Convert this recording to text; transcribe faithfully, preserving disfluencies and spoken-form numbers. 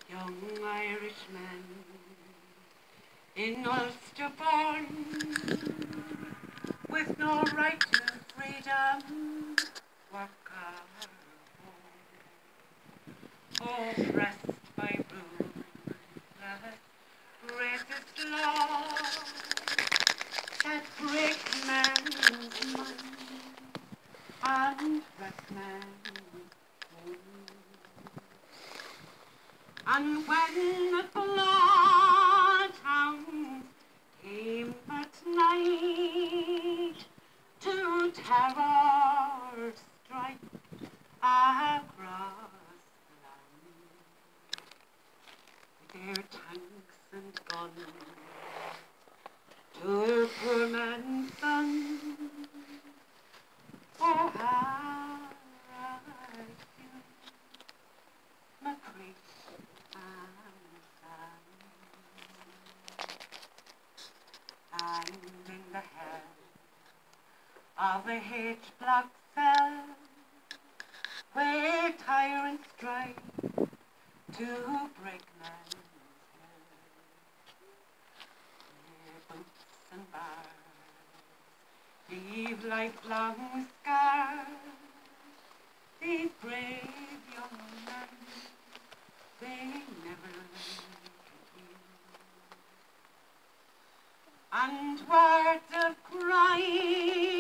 young Irishmen in Ulster born, with no right to freedom, work or home, oppressed by ruthless, racist laws that break man's mind and wreck man's home. And when the bloodhounds came at night to terror strike across the land, with their tanks and guns to their poor man's sons, oh, how I feel my grief and sad. And in the hell of a H-block cell, where tyrants strive to break man's will, their boots and bars leave lifelong scars. These brave young men, they never learn to heal. And words of crying